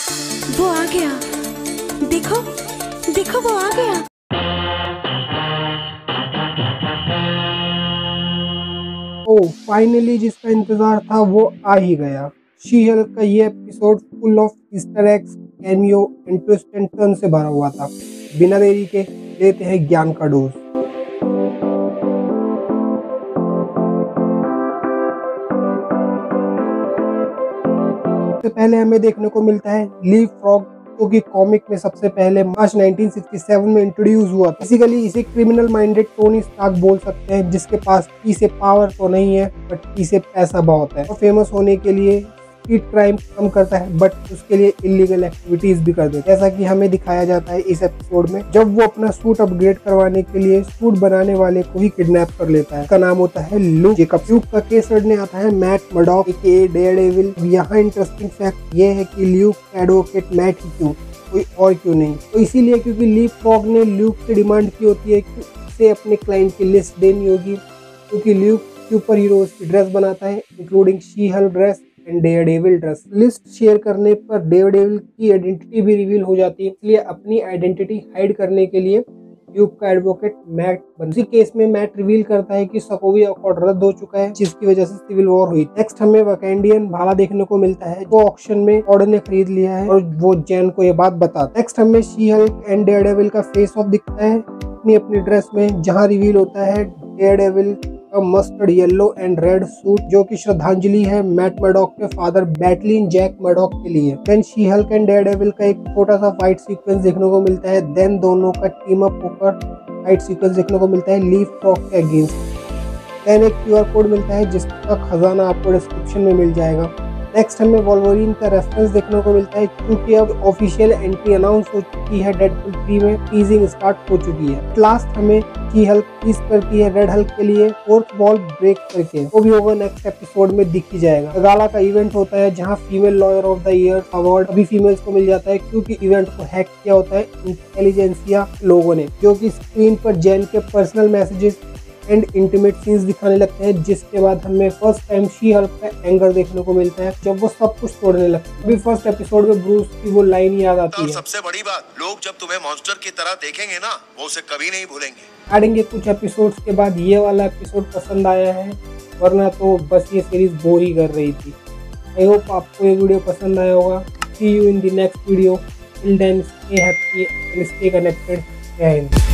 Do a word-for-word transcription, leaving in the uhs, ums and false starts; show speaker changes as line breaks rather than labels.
वो आ गया, देखो देखो वो आ गया।
ओ फाइनली जिसका इंतजार था वो आ ही गया। शी हल्क का ये episode full of Easter eggs, cameo and twist and turn से भरा हुआ था। बिना देरी के लेते हैं ज्ञान का डोज। सबसे पहले हमें देखने को मिलता है लीव फ्रॉग, जो कि कॉमिक में सबसे पहले मार्च नाइनटीन सिक्सटी सेवन में इंट्रोड्यूस हुआ था। बेसिकली इसे क्रिमिनल माइंडेड टोनी स्टार्क बोल सकते हैं, जिसके पास पी से पावर तो नहीं है बट पी से पैसा बहुत है। और फेमस होने के लिए स्ट्रीट क्राइम कम करता है बट उसके लिए इलीगल एक्टिविटीज भी कर देता है, जैसा कि हमें दिखाया जाता है इस एपिसोड में, जब वो अपना सूट अपग्रेड करवाने के लिए सूट बनाने वाले को ही किडनैप कर लेता है। उसका नाम होता है लूक जेकब। ल्यूक का केस लड़ने आता है मैट मर्डॉक एके डेयरडेविल। यहाँ इंटरेस्टिंग फैक्ट ये है कि ल्यूक का एडवोकेट मैट ही क्यों, कोई और क्यों नहीं? तो इसीलिए क्योंकि लीव फ्रॉग ने ल्यूक से डिमांड की होती है कि उसे अपने क्लाइंट की लिस्ट देनी होगी, क्योंकि ल्यूक सुपर हीरोज की ड्रेस बनाता है, including she Hulk dress and Daredevil dress. List share करने पर डेयरडेविल की आइडेंटिटी भी रिवील हो जाती है, इसलिए अपनी आइडेंटिटी हाइड करने के लिए ल्यूक का एडवोकेट मैट बन। इसी केस में मैट रिवील करता है कि सकोविया अकॉर्ड रद्द हो चुका है, जिसकी वजह से सिविल वॉर हुई। नेक्स्ट हमें वैकेंडियन भाला देखने को मिलता है, जो ऑक्शन में ऑर्डर ने खरीद लिया है और वो जैन को ये बात बताता है। नेक्स्ट हमें शी हल्क एंड डेयरडेविल का फेस ऑफ दिखता है अपनी अपनी ड्रेस में, जहाँ रिवील होता है Daredevil mustard yellow and red suit, जो कि श्रद्धांजलि है मैट मर्डॉक के फादर बैटलिन जैक मर्डॉक के लिए। Then she Hulk and Daredevil का एक छोटा सा फाइट सीक्वेंस देखने को मिलता है। देन दोनों का टीम अप होकर फाइट सीक्वेंस देखने को मिलता है लीव फ्रॉग के अगेंस्ट। देन एक क्यूआर कोड मिलता है जिसका खजाना आपको डिस्क्रिप्शन में मिल जाएगा। नेक्स्ट हमें वोल्वरिन का रेफरेंस देखने को मिलता है, क्योंकि अब ऑफिशियल एंट्री अनाउंस हो चुकी है डेडपूल थ्री में, टीजिंग स्टार्ट हो चुकी है। लास्ट हमें शी हल्क टीज करती है रेड हल्क के लिए फोर्थ वॉल ब्रेक करके, वो भी होगा नेक्स्ट एपिसोड में दिख ही जाएगा। गाला का इवेंट होता है जहां female lawyer of the year award अभी फीमेल्स को मिल जाता है, क्योंकि इवेंट को हैक किया होता है इंटेलिजेंसिया लोगों ने, जो कि स्क्रीन पर जैन के personal messages and intimate scenes दिखाने लगते हैं, जिसके बाद हमें फर्स्ट टाइम शी हल्क का एंगर देखने को मिलता है जब वो सब कुछ तोड़ने लगता है। अभी फर्स्ट एपिसोड में ब्रूस की वो लाइन याद आती है,
सबसे बड़ी बात, लोग जब तुम्हें मॉन्स्टर की तरह देखेंगे ना, वो उसे कभी नहीं भूलेंगे।
आएंगे कुछ एपिसोड्स के बाद ये वाला एपिसोड पसंद आया है, वरना तो बस ये सीरीज बोर ही कर रही थी। आई होप आपको ये वीडियो पसंद आया होगा। See you in the next video. Till then stay happy and stay connected. जय हिंद।